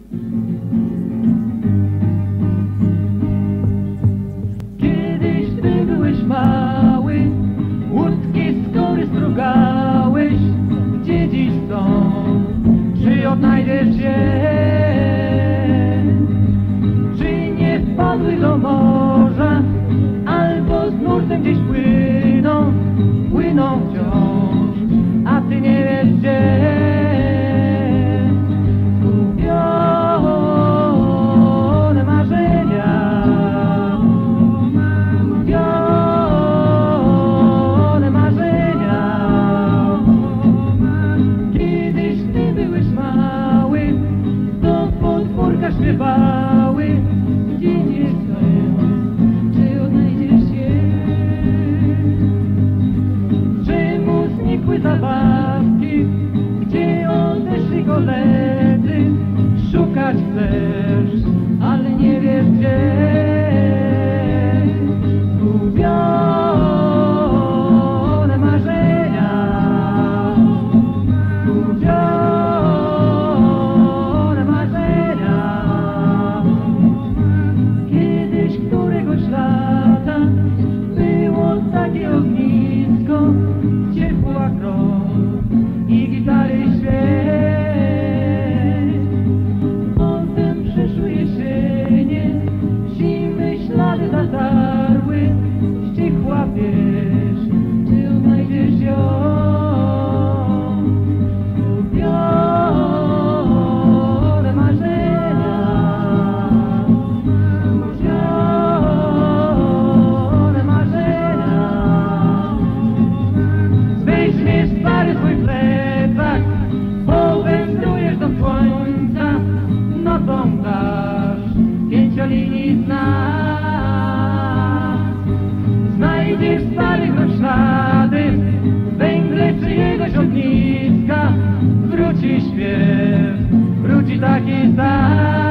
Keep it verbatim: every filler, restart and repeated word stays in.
Kiedyś ty byłeś mały, łódki z góry strugałeś. Gdzie dziś są? Czy odnajdziesz się? Czy nie wpadły do morza? Albo z nurtem gdzieś płyną, płyną wciąż, a ty nie wiesz gdzie. Zgubione marzenia, zgubione marzenia. Kiedyś ty byłeś mały, do podwórka śpiewały. Gdzie nie są? Czy odnajdziesz się? Czemu znikły zabawki? Gdzie odeszli koledzy? Szukać chcesz, ale nie wiesz gdzie. Zgubione marzenia, zgubione marzenia. Kiedyś któregoś lata było takie ognisko, ciepła krąg i gitary świeć. Potem przyszły jesienie, zimy ślady zatarły, ścichła wieś, czy odnajdziesz ją? Zgubione marzenia, zgubione marzenia. Weźmiesz stary swój plecak, powędrujesz do słońca, nocą dasz pięciolinii znak. Znajdziesz starych ślady, węgle czyjegoś ogniska, wróci śpiew, wróci taki sam.